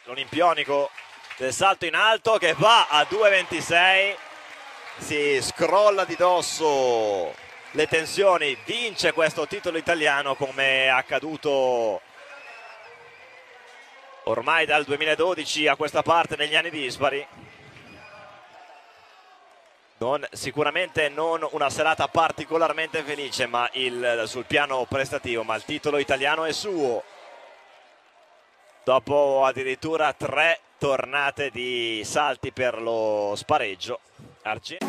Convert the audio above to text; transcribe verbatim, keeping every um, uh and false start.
l'olimpionico del salto in alto che va a due ventisei, si scrolla di dosso le tensioni, vince questo titolo italiano come è accaduto ormai dal duemiladodici a questa parte negli anni dispari. Non, sicuramente non una serata particolarmente felice ma il, sul piano prestativo, ma il titolo italiano è suo dopo addirittura tre tornate di salti per lo spareggio. Argentino.